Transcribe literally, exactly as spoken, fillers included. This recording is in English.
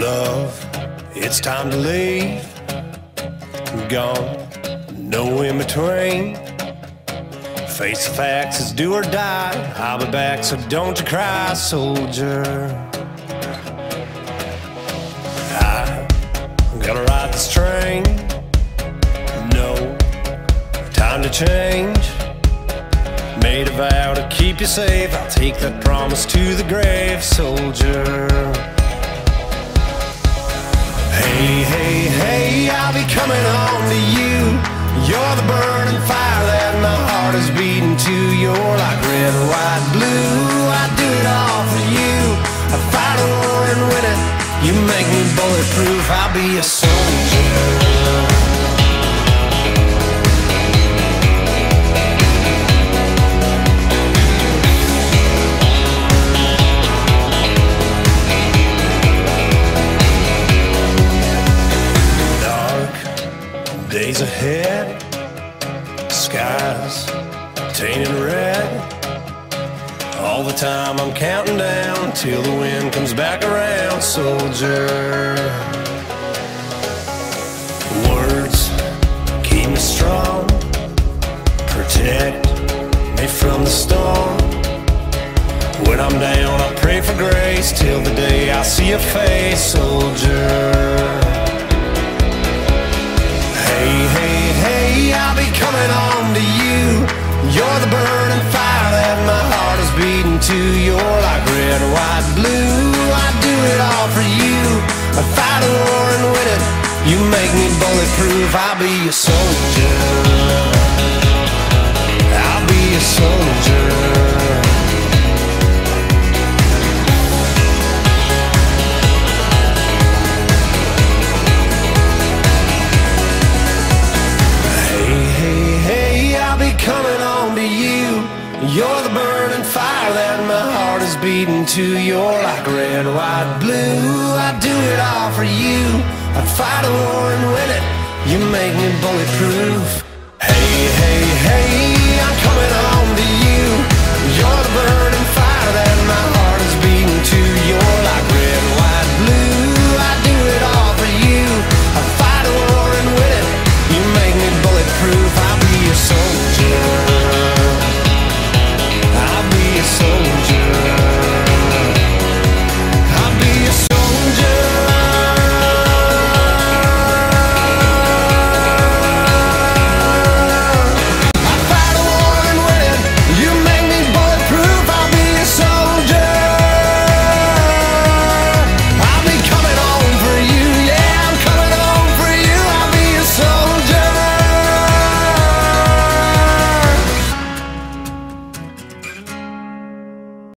Love, it's time to leave. Gone, no in between. Face the facts, it's do or die. I'll be back, so don't you cry, soldier. I gotta ride this train. No time to change. Made a vow to keep you safe. I'll take that promise to the grave, soldier. Hey, hey, hey, I'll be coming home to you. You're the burning fire that my heart is beating to. You're like red, white, blue. I do it all for you. I fight a war and win it. You make me bulletproof. I'll be a soldier. Days ahead, skies tainted red. All the time I'm counting down till the wind comes back around, soldier. Words keep me strong, protect me from the storm. When I'm down, I pray for grace till the day I see your face, soldier. Hey, hey, hey, I'll be coming home to you. You're the burning fire that my heart is beating to. You're like red, white, blue. I do it all for you. I fight a war and win it. You make me bulletproof. I'll be a soldier. I'll be a soldier. Coming home to you. You're the burning fire that my heart is beating to. You're like red, white, blue. I do it all for you. I'd fight a war and win it. You make me bulletproof. Hey, hey,